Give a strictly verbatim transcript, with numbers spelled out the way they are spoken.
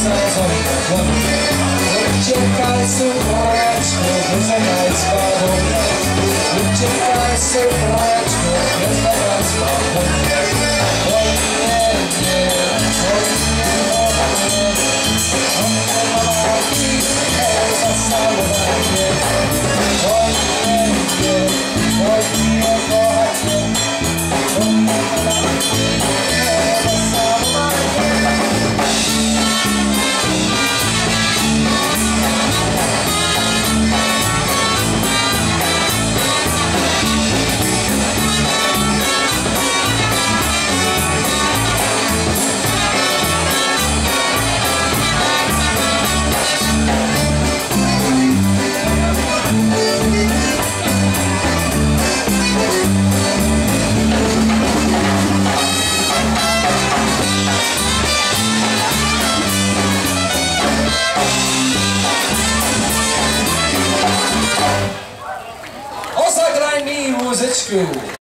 zasadzony uciekaj z woreczku, nie zagraj z babą. Uciekaj z woreczku, nie zagraj z babą. Oj nie, nie, oj nie, oj nie. On nie ma nogi, ej, zasadowanie. Oj nie, nie, oj nie, kochanie. On nie ma nogi, ej, zasadowanie. Zagraj mi muzyczkę.